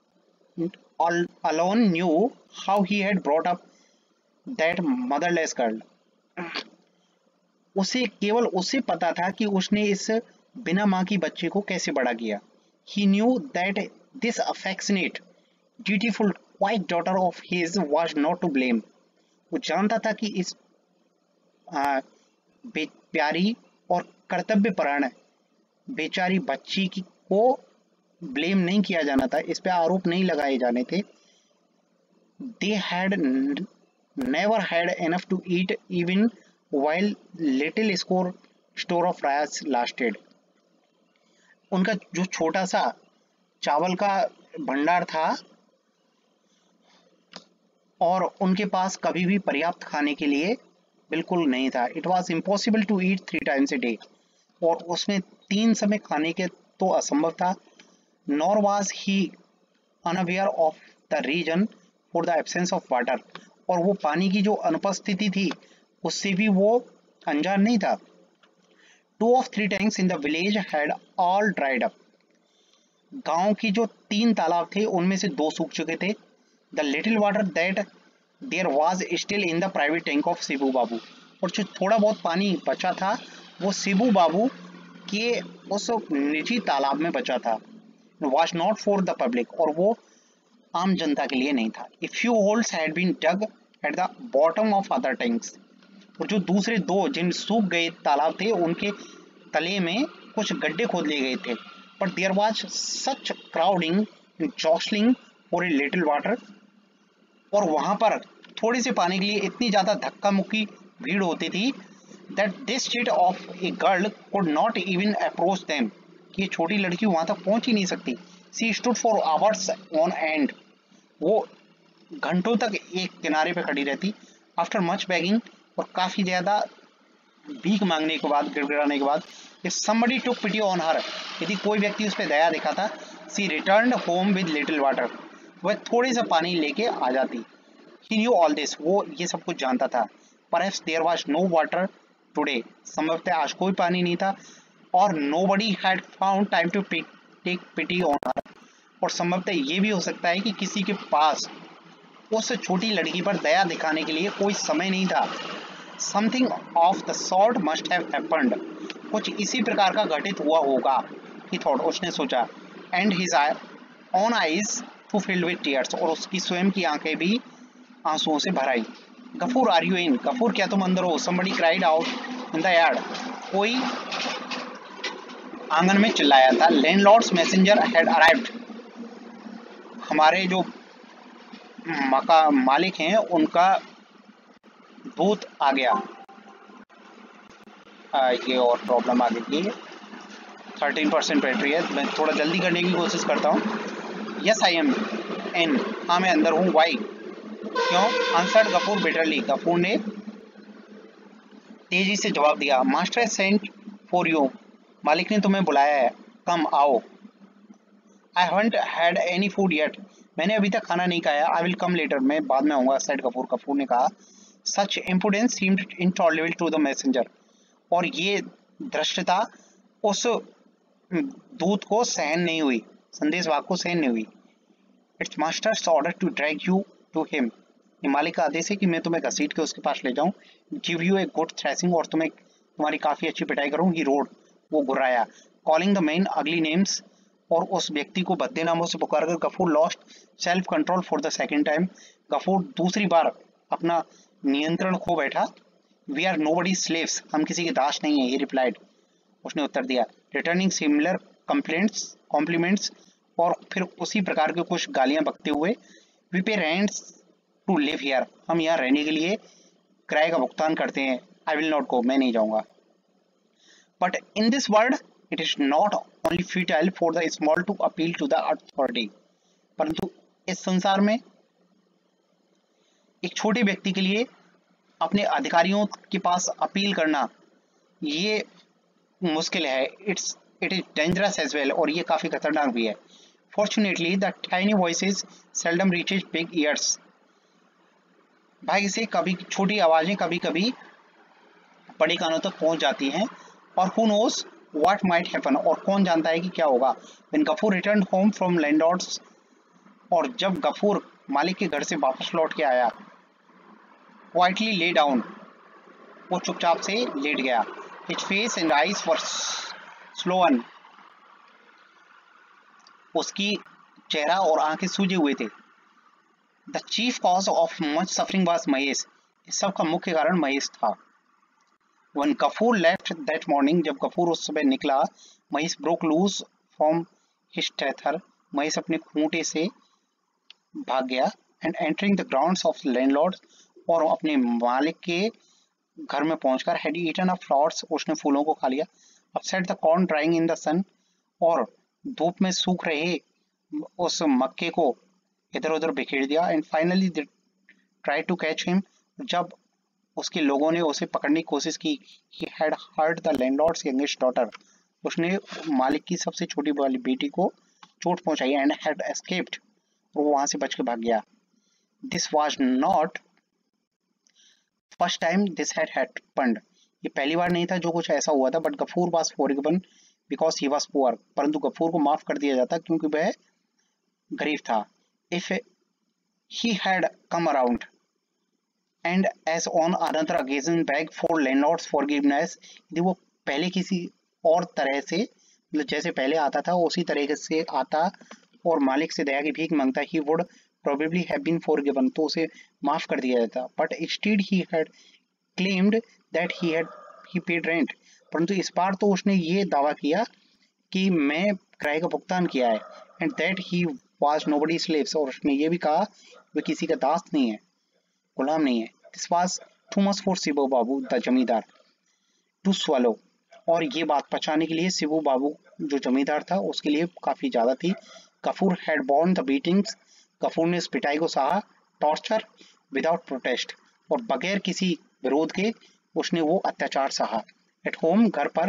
alone knew how he had brought up that motherless girl. उसे केवल उसे पता था कि उसने इस बिना माँ की बच्चे को कैसे बड़ा किया। He knew that this affectionate, dutiful, quiet daughter of his was not to blame. वो जानता था कि इस प्यारी और कर्तव्यपरायण बेचारी बच्ची की को ब्लेम नहीं किया जाना था, इस पे आरोप नहीं लगाए जाने थे। They had never had enough to eat even while little store of rice lasted. उनका जो छोटा सा चावल का भंडार था और उनके पास कभी भी पर्याप्त खाने के लिए बिल्कुल नहीं था। It was impossible to eat 3 times a day, और उसमें 3 समय खाने के तो असंभव था। Nor was he unaware of the reason for the absence of water, और वो पानी की जो अनुपस्थिति थी उससे भी वो अनजान नहीं था। 2 of 3 tanks in the village had all dried up. गांव की जो 3 तालाब थे उनमें से 2 सूख चुके थे। The little water that there was still in the private tank of Shibu बाबू, और जो थोड़ा बहुत पानी बचा था वो शिबू बाबू के उस निजी तालाब में बचा था। Was not for the public, और वो आम जनता के लिए नहीं था। A few holes had been dug at the bottom of other tanks. और जो दूसरे दो जिन सूख गए तालाब थे उनके तले में कुछ गड्ढे खोद लिए गए थे। But there was such crowding and jostling for a little water, और वहां पर थोड़े से पानी के लिए इतनी ज्यादा धक्का मुक्की भीड़ होती थी that this chit of a girl could not even approach them, कि ये छोटी लड़की वहां तक पहुंच ही नहीं सकती। She stood for hours on end, वो घंटों तक एक किनारे पे खड़ी रहती। आफ्टर मच बेगिंग, और काफी ज्यादा भीख मांगने के बाद, गिड़गिड़ाने के बाद, if somebody took pity on her, यदि कोई व्यक्ति उस पर दया दिखाता, सी returned home with little water, वह थोड़े सा पानी लेके आ जाती। He knew all this, वो ये सब कुछ जानता था। Perhaps there was no water today, संभवतः आज कोई पानी नहीं था, और nobody had found time to take pity on her, और संभवतः ये भी हो सकता है कि किसी के पास उस छोटी लड़की पर दया दिखाने के लिए कोई समय नहीं था। Something of the sort must have happened, कुछ इसी प्रकार का घटित हुआ होगा, he thought, उसने सोचा। And his own eyes too filled with tears, और उसकी स्वयं की आंखें भी आंसुओं से भर आई। Gafur, are you in? Gafur, क्या तुम अंदर हो? Somebody cried out in the yard, कोई आंगन में चिल्लाया था। Landlord's messenger had arrived, हमारे जो मालिक हैं उनका दूत आ गया। ये और प्रॉब्लम आ गई है। 13% बैटरी है, मैं थोड़ा जल्दी करने की कोशिश करता हूँ। यस आई एम इन, हाँ मैं अंदर हूँ। वाई, क्यों? आंसर्ड गफूर बिटरली, गफूर ने तेजी से जवाब दिया। Master has sent for you, मालिक ने तुम्हें बुलाया है। कम, आओ। I haven't had any food yet, मैंने अभी तक खाना नहीं खाया। आई विल कम लेटर, मैं बाद में आऊँगा, सेड गफूर, गफूर ने कहा। Such impudence seemed intolerable to the messenger, और ये धृष्टता उस दूत को सहन नहीं हुई, संदेशवाहक को सहन नहीं हुई। It's master's order to drag you to him, ये मालिक का आदेश है कि मैं तुम्हें घसीट के उसके पास ले जाऊं। Give you a good thrashing, और तुम्हारी काफी अच्छी पिटाई करूं। ही रोड, वो गुर्राया। Calling the men ugly names, और उस व्यक्ति को भद्दे नामों से पुकारकर Gafur lost self control for the second time, Gafur दूसरी बार अपना नियंत्रण खो बैठा। वी आर नोबडी स्लेव्स, हम किसी के दास नहीं है, ही रिप्लाइड, उसने उत्तर दिया। रिटर्निंग सिमिलर कॉम्प्लीमेंट्स, और फिर उसी प्रकार के कुछ गालियां बकते हुए। वी पे रेंट्स टू लिव हियर, हम यहाँ रहने के लिए किराए का भुगतान करते हैं। आई विल नॉट गो, मैं नहीं जाऊंगा। But in this world it is not only futile for the small to appeal to the authority, परंतु इस संसार में एक छोटे व्यक्ति के लिए अपने अधिकारियों के पास अपील करना ये मुश्किल है। It is dangerous as well, और ये काफी खतरनाक भी है। Fortunately the tiny voices seldom reaches big ears, भाग्य से कभी छोटी आवाजें कभी कभी बड़े कानों तक पहुंच जाती हैं। और who knows what might happen, और कौन जानता है कि क्या होगा। When Gafur return home from landlord's, और जब गफूर मालिक के घर से वापस लौट के आया। क्वाइटली ले डाउन, वो चुपचाप से लेट गया। His face and eyes were swollen, उसकी चेहरा और आंखें सूजे हुए थे। The chief cause of much suffering was Mahesh, इस सब का मुख्य कारण महेश था। When Ghafoor left that morning, जब गफूर उस सुबह निकला, Mahesh broke loose from his tether, Mahesh अपने खूंटे से भाग गया। And entering the grounds of landlord, और अपने मालिक के घर में पहुंचकर had eaten up flowers, उसने फूलों को खा लिया। Upset the corn drying in the sun, और धूप में सूख रहे उस मक्के को इधर उधर बिखेर दिया। And finally they try to catch him, जब उसके लोगों ने उसे पकड़ने की कोशिश की। He had hurt the landlord's youngest daughter, उसने मालिक की सबसे छोटी वाली बेटी को चोट पहुंचाई। एंड हैड एस्केप्ड, वो वहां से बच के भाग गया। This was not first time this had happened, ये पहली बार नहीं था जो कुछ ऐसा हुआ था। But Gafur was forgiven because he was poor, परंतु गफूर को माफ कर दिया जाता क्योंकि वह गरीब था। If he had come around and as on another occasion beg for landlord's forgiveness, यदि वो पहले किसी और तरह से, मतलब जैसे पहले आता था उसी तरीके से आता और मालिक से दया की भीख मांगता, he would probably have been forgiven, तो उसे माफ कर दिया जाता। But instead he had claimed that he paid rent. परंतु इस बार तो उसने ये दावा किया कि मैं किराए का भुगतान किया है, and that he was nobody slaves, और उसने ये भी कहा वह किसी का दास नहीं है, गुलाम नहीं है. This was too much for Shibu Babu the zamindar to swallow. और ये बात पचाने के लिए शिबू बाबू जो जमींदार था उसके लिए काफी ज्यादा थी. Gafur had borne the beatings. Gafur ने इस पिटाई को सहा. टॉर्चर विदाउट प्रोटेस्ट, और बगैर किसी विरोध के उसने वो अत्याचार सहा. एट होम, घर पर,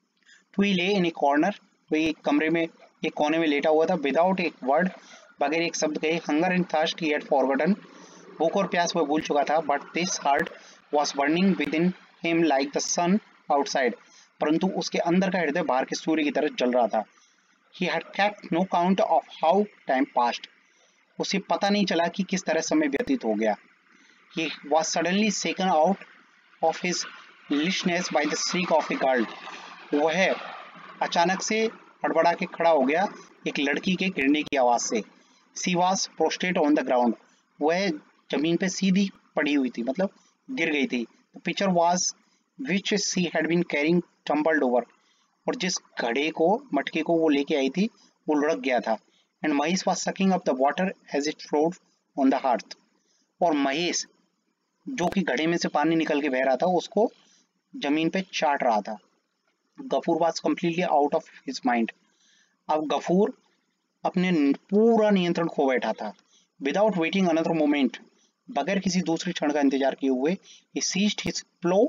ही ले इन ए कॉर्नर, वही एक कमरे में एक कोने में लेटा हुआ था. विदाउट एक वर्ड, बगैर एक शब्द कहे. Hunger and thirst he had forgotten, भूख और प्यास वह भूल चुका था. But this heart was burning within him like the sun outside, परंतु उसके अंदर का हृदय बाहर के सूर्य की तरह जल रहा था. He had kept no count of how time passed, उसे पता नहीं चला कि किस तरह समय व्यतीत हो गया. He was suddenly shaken out of his listlessness by the shriek of a girl. वह अचानक से हड़बड़ा के खड़ा हो गया एक लड़की के गिरने की आवाज से. She was prostrate on the ground. वह जमीन पे सीधी पड़ी हुई थी, मतलब गिर गई थी. The pitcher was which she had been carrying tumbled over. और जिस घड़े को, मटके को वो लेके आई थी, वो लुढ़क गया था. And Mahesh was sucking up the water as it flowed on the hearth. और महेश जो कि घड़े में से पानी निकल के बह रहा था उसको जमीन पे चाट रहा था. Gafur was completely out of his mind. अब गफूर अपने पूरा नियंत्रण खो बैठा था. विदाउट वेटिंग अनदर मोमेंट, बगैर किसी दूसरे क्षण का इंतजार किए हुए, he seized his plow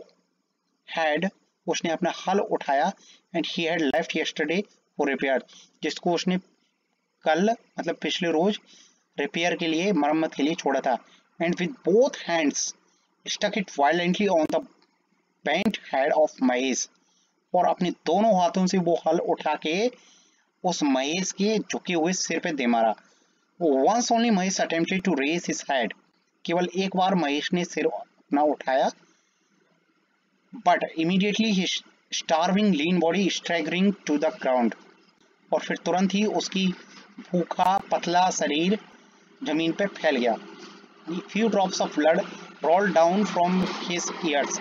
head, उसने अपना हल उठाया. And he had left yesterday for repair, जिसको उसने कल मतलब पिछले रोज रिपेयर के लिए, मरम्मत के लिए छोड़ा था. And with both hands struck it violently on the bent head of Mahesh, और अपने दोनों हाथों से वो हल उठा के उस महेश के झुके हुए सिर पे दे मारा. Once only Mahesh attempted to raise his head, केवल एक बार महेश ने सिर अपना उठाया. But immediately his starving lean body staggering to the ground, और फिर तुरंत ही उसकी भूखा पतला शरीर जमीन पे फैल गया. Few drops of blood rolled down from his ears.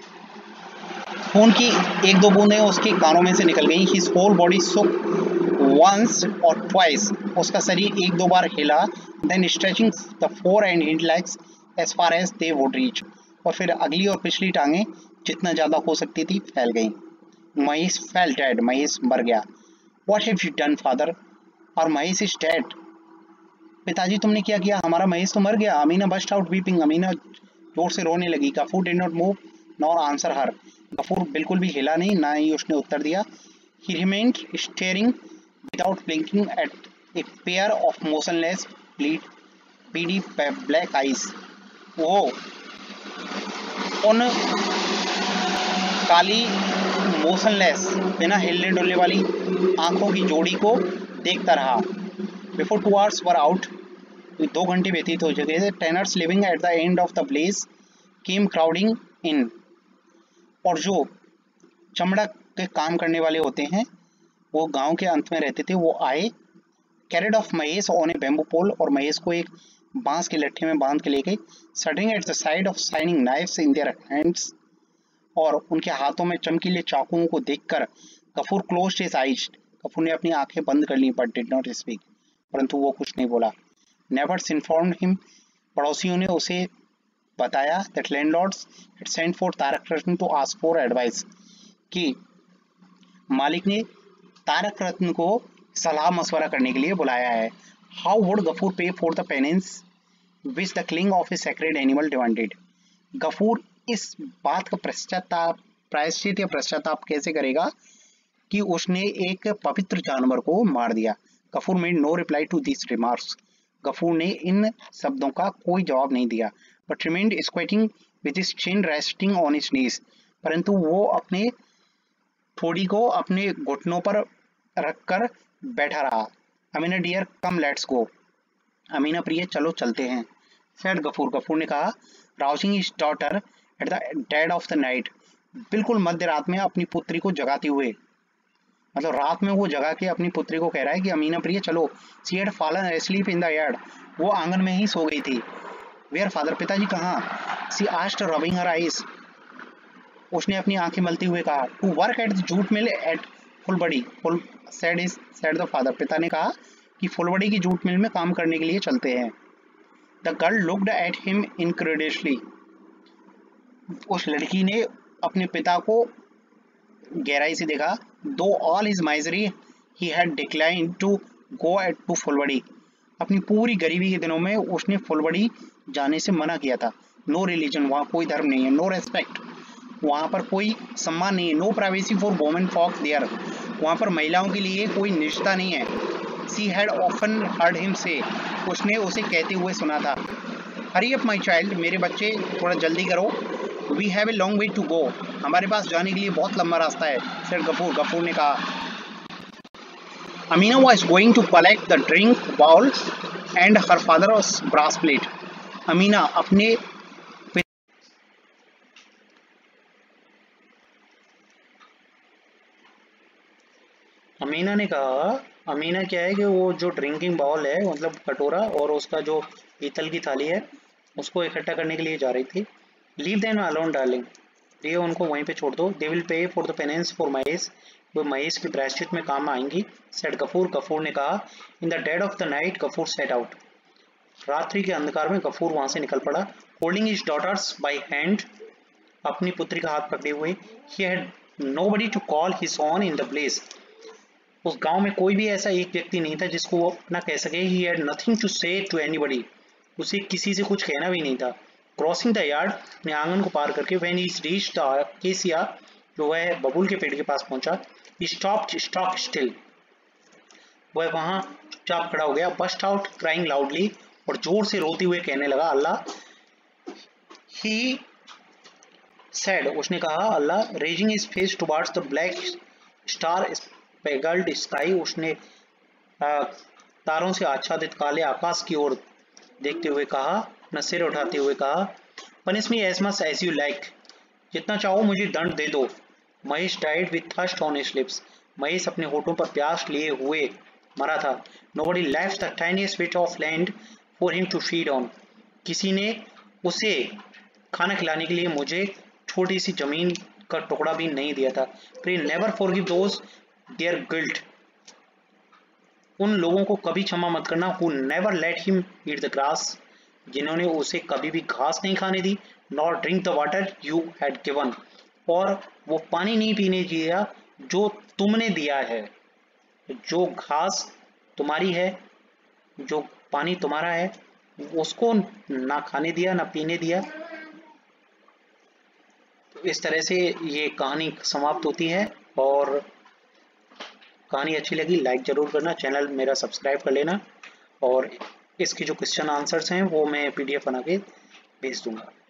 खून की एक दो बूंदें उसके कानों में से निकल गईं. His whole body shook once or twice. उसका शरीर एक दो बार हिला. Then stretching the fore and hind legs as far as they would reach. और फिर अगली और पिछली टांगें जितना ज्यादा हो सकती थी फैल गईं. Mahesh fell dead. महेश मर गया. What have you done, father? और महेश is dead. पिताजी तुमने क्या किया, हमारा महेश तो मर गया. Amina burst out weeping, Amina जोर से रोने लगी. Gafur did not move nor answer her, Gafur बिल्कुल भी हिला नहीं, ना ही उसने उत्तर दिया. He remained staring without blinking at a pair of motionless beady black eyes. वो उन काली मोशनलेस बिना हिलने डुलने वाली आंखों की जोड़ी को देखता रहा. Before 2 hours were out, 2 घंटे व्यतीत हो चुके थे. Tenants living at the end of the blaze came crowding in. और जो चमड़ा के काम करने वाले होते हैं वो गांव के अंत में रहते थे, वो आए. Carried off Mahesh on a bamboo pole, और महेश को एक बांस के लट्ठे में बांध के ले गए. Sitting at the side of shining knives in their hands, और उनके हाथों में चमकीले चाकुओं को देखकर Ghafoor closed his eyes. Ghafoor ने अपनी आंखें बंद कर ली. But did not speak, परंतु वो कुछ नहीं बोला. नेबर्स इन्फॉर्म्ड हिम, पड़ोसियों ने उसे बताया that landlord's had sent for Tarak Ratna to ask for advice, कि मालिक ने तारक रत्न को सलाह मशवरा करने के लिए बुलाया है. How would Gafur pay for the penance which the killing of a sacred animal demanded. Gafur इस बात का प्रायश्चित या पश्चाताप कैसे करेगा कि उसने एक पवित्र जानवर को मार दिया. Gafur made no reply to this remarks. Gafur ने इन शब्दों का कोई जवाब नहीं दिया. But remained squatting with his chin resting on his knees, परंतु वो अपने ठोड़ी को अपने घुटनों पर रखकर बैठा रहा. Amina dear come let's go, Amina प्रिय चलो चलते हैं. सेड गफूर, गफूर ने कहा. Rousing his daughter at the dead of the night, बिल्कुल मध्य रात में अपनी पुत्री को जगाते हुए, मतलब रात में वो जगा के अपनी पुत्री को कह रहा है कि अमीना प्रिय चलो. She had fallen asleep in the yard, वो आंगन में ही सो गई थी. वेयर फादर, पिताजी कहाँ. She asked rubbing her eyes, उसने अपनी आंखें मलते हुए कहा, to work at the jute mill at Phulbari, said the father, पिता ने कहा कि फुलबड़ी की जूट मिल में काम करने के लिए चलते हैं। The girl looked at him incredulously, उस लड़की ने अपने पिता को गहराई से देखा। Though all his misery he had declined to go at to Phulbari, अपनी पूरी गरीबी के दिनों में उसने फुलबड़ी जाने से मना किया था। नो रिलीजन, वहाँ कोई धर्म नहीं है। नो रेस्पेक्ट, वहाँ पर कोई सम्मान नहीं है। No privacy for women folk there, वहाँ पर महिलाओं के लिए कोई निजता नहीं है। She had often heard him say, उसने उसे कहते हुए सुना था। हरी अप माई चाइल्ड, मेरे बच्चे थोड़ा जल्दी करो। We have a long way to go, हमारे पास जाने के लिए बहुत लंबा रास्ता है। सर गफूर ने कहा। Amina was going to collect the drink bowl and her father's brass plate. Amina अपने अमीना ने कहा, अमीना क्या है कि वो जो ड्रिंकिंग बाउल है मतलब कटोरा और उसका जो पीतल की थाली है उसको इकट्ठा करने के लिए जा रही थी। लीव देम अलोन डार्लिंग, ये उनको वहीं पे छोड़ दो। They will pay for the penance for Mahesh, वो महेश की प्रायश्चित में काम आएंगी। सेड गफूर ने कहा। In the dead of the night Gafoor set out, रात्रि के अंधकार में गफूर वहां से निकल पड़ा। Holding his daughters by hand, अपनी पुत्री का हाथ पकड़े हुए। He had nobody to call his own in the place, उस गांव में कोई भी ऐसा एक व्यक्ति नहीं था जिसको वो अपना कह सके। He had nothing to say to anybody, उसे किसी से कुछ कहना भी नहीं था। क्रॉसिंग द यार्ड, अपने आंगन को पार करके व्हेन ही रीच्ड द केसिया, जो वह बबूल के पेड़ के पास पहुंचा। ही स्टॉप्ड स्टॉक स्टिल, वह वहां चुपचाप खड़ा हो गया। बस्ट आउट क्राइंग लाउडली, और जोर से रोते हुए कहने लगा, अल्लाह। ही सेड, उसने कहा, Allah. Raising his face towards the black star spangled sky, उसने तारों से आच्छादित काले आकाश की ओर देखते हुए कहा, अपना सिर उठाते हुए कहा, punish me as much as you like, जितना चाहो मुझे दंड दे दो। Mahesh died with thirst on his lips, Mahesh अपने होठों पर प्यास लिए हुए मरा था। Nobody left the tiniest bit of land for him to feed on, किसी ने उसे खाना खिलाने के लिए मुझे छोटी सी जमीन का टुकड़ा भी नहीं दिया था। Pray never forgive those their guilt, उन लोगों को कभी क्षमा मत करना। Who never let him eat the grass, जिन्होंने उसे कभी भी घास नहीं खाने दी। Not drink the water you had given, और वो पानी नहीं पीने दिया जो तुमने दिया है। जो घास तुम्हारी है, जो पानी तुम्हारा है, उसको ना खाने दिया ना पीने दिया। तो इस तरह से ये कहानी समाप्त होती है। और कहानी अच्छी लगी लाइक जरूर करना, चैनल मेरा सब्सक्राइब कर लेना, और इसके जो क्वेश्चन आंसर्स हैं वो मैं PDF बना के भेज दूंगा।